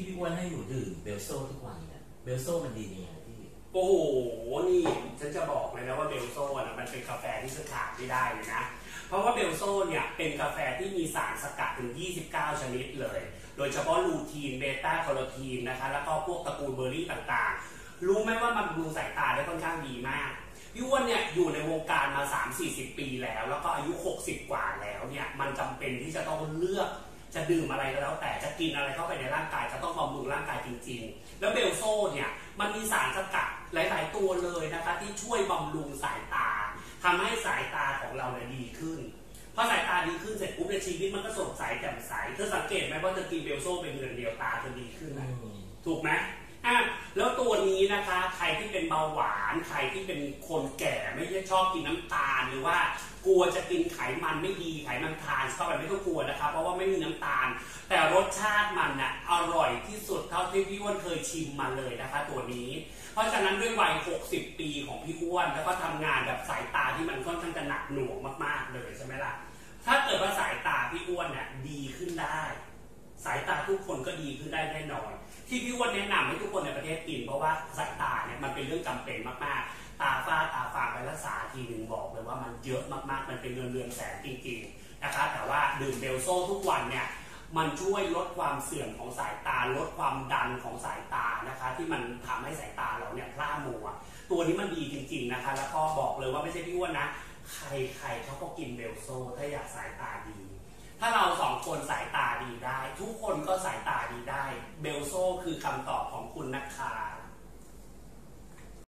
พี่อ้วนให้อยู่ดื่มเบลโซ่ทุกวันเนี่ยเบลโซ่มันดียังไงพี่โอ้โหนี่ฉันจะบอกเลยนะว่าเบลโซ่นะมันเป็นกาแฟที่ขาดไม่ได้เลยนะเพราะว่าเบลโซ่เนี่ยเป็นกาแฟที่มีสารสกัดถึง29ชนิดเลยโดยเฉพาะลูทีนเบต้าแคโรทีนนะคะแล้วก็พวกตระกูลเบอร์รี่ต่างๆรู้ไหมว่ามันบำรุงสายตาได้ค่อนข้างดีมากพี่อ้วนเนี่ยอยู่ในวงการมา 3-40 ปีแล้วก็อายุ60กว่าแล้วเนี่ยมันจำเป็นที่จะต้องเลือกจะดื่มอะไรก็แล้วแต่จะกินอะไรเข้าไปในร่างกายจะต้องบำรุงร่างกายจริงๆแล้วเบลโซ่เนี่ยมันมีสารสกัดหลายๆตัวเลยนะคะที่ช่วยบำรุงสายตาทำให้สายตาของเราเนี่ยดีขึ้นพอสายตาดีขึ้นเสร็จปุ๊บในชีวิตมันก็สดใสแจ่มใสเธอสังเกตไหมว่าเธอกินเบลโซ่เป็นเดือนเดียวตาเธอดีขึ้นนะถูกไหมแล้วตัวนี้นะคะใครที่เป็นเบาหวานใครที่เป็นคนแก่ไม่ชอบกินน้ำตาลหรือว่ากลัวจะกินไขมันไม่ดีไขมันทรานเข้าไปไม่ต้องกลัวนะครับเพราะว่าไม่มีน้ำตาลแต่รสชาติมันน่ะอร่อยที่สุดเท่าที่พี่อ้วนเคยชิมมาเลยนะคะตัวนี้เพราะฉะนั้นด้วยวัย60ปีของพี่อ้วนแล้วก็ทำงานแบบสายตาที่มันค่อนข้างจะหนักหน่วงมากๆเลยใช่ไหมล่ะถ้าเกิดว่าสายตาพี่อ้วนเนี่ยดีขึ้นได้สายตาทุกคนก็ดีขึ้นได้แน่นอนที่พี่อ้วนแนะนำให้ทุกคนในประเทศกินเพราะว่าสายตาเนี่ยมันเป็นเรื่องจำเป็นมากๆตาฝ้าตาฟางไปรักษาทีหนึ่งบอกเลยว่ามันเยอะมากๆมันเป็นเงินเรือนแสนจริงๆนะคะแต่ว่าดื่มเบลโซ่ทุกวันเนี่ยมันช่วยลดความเสื่อมของสายตาลดความดันของสายตานะคะที่มันทำให้สายตาเราเนี่ยพร่ามัวตัวนี้มันดีจริงๆนะคะแล้วก็บอกเลยว่าไม่ใช่พี่อ้วนนะใครเขาก็กินเบลโซ่ถ้าอยากสายตาดีถ้าเราสองคนสายตาดีได้ทุกคนก็สายตาดีได้เบลโซ่คือคำตอบของคุณนะคะ